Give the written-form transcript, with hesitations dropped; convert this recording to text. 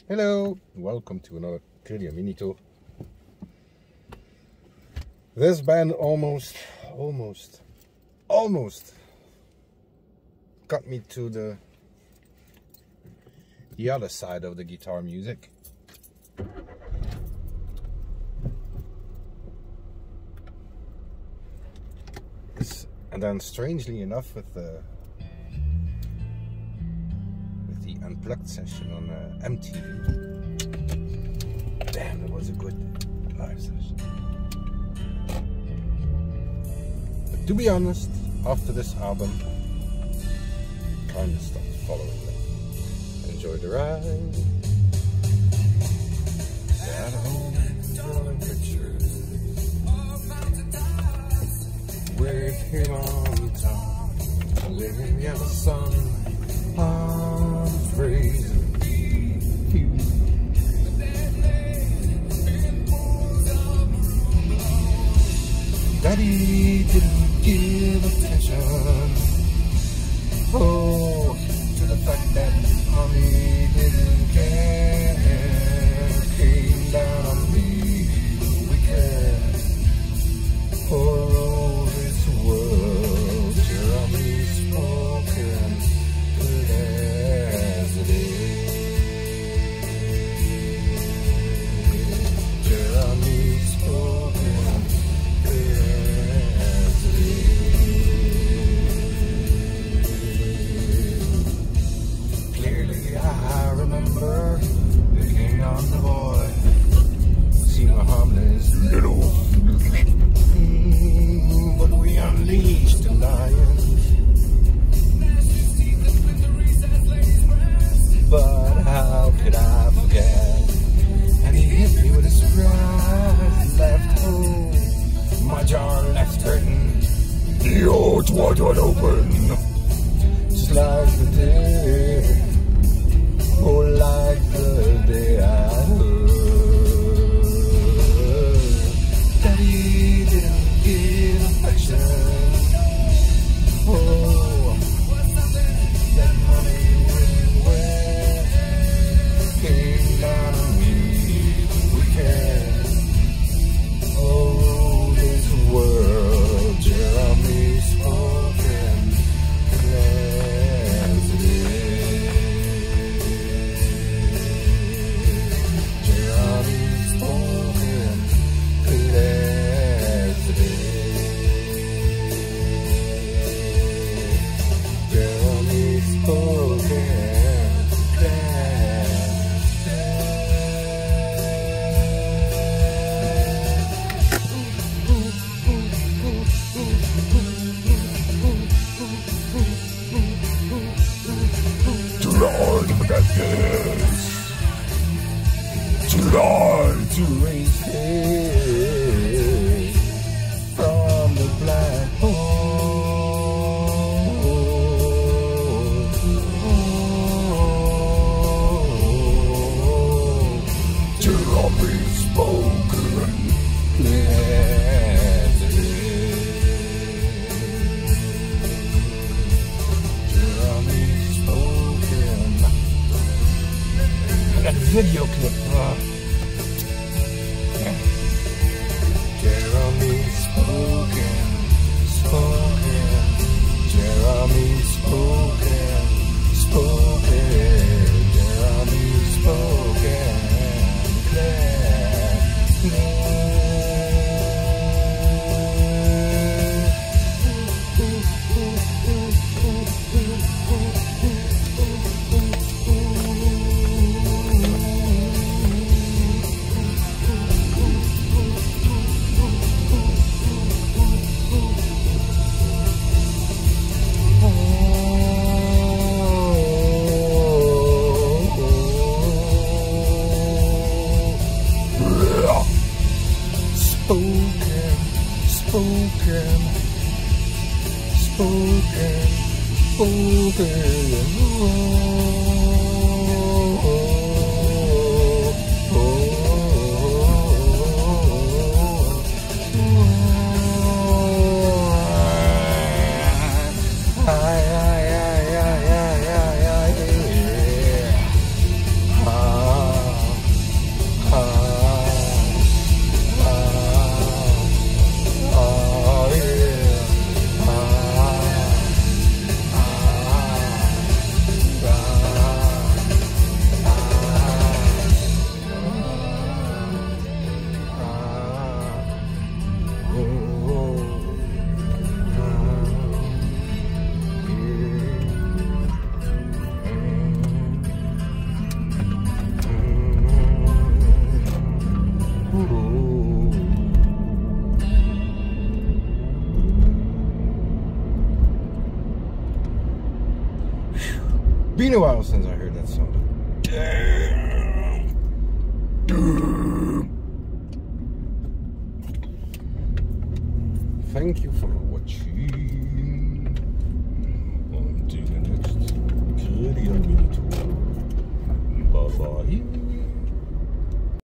Hello, welcome to another K.O.M.T. This band almost got me to the other side of the guitar music. And then strangely enough with the Unplugged session on MTV. Damn, that was a good live session. But to be honest, after this album, kind of stopped following them. Enjoy the ride. At home, drawing pictures with him on top, living in the sun. I'm praising you. Daddy didn't give attention, oh, to the fact that mommy didn't care. Came down on me, weekend, for all this world, Jeremy spoken. It's wide open, just like the day, oh, like the day I heard Daddy didn't give affection, oh, that money went came down on me, weekend, oh, this world, Jeremy spoken cleansly. Jeremy spoken cleansly. Jeremy spoken too hard to raise hell from the black hole. Jeremy spoken cleansly. Jeremy spoken. That video clip. Jeremy spoken. Jeremy spoken. Jeremy spoken. been a while since I heard that song. Damn. Thank you for watching. Until the next video. Bye bye.